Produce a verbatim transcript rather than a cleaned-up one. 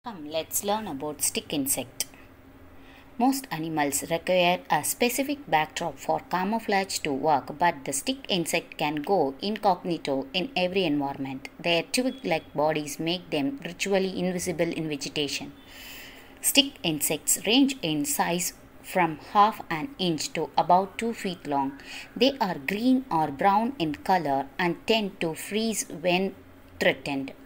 Come, let's learn about stick insect. Most animals require a specific backdrop for camouflage to work, but the stick insect can go incognito in every environment. Their twig-like bodies make them virtually invisible in vegetation. Stick insects range in size from half an inch to about two feet long. They are green or brown in color and tend to freeze when threatened.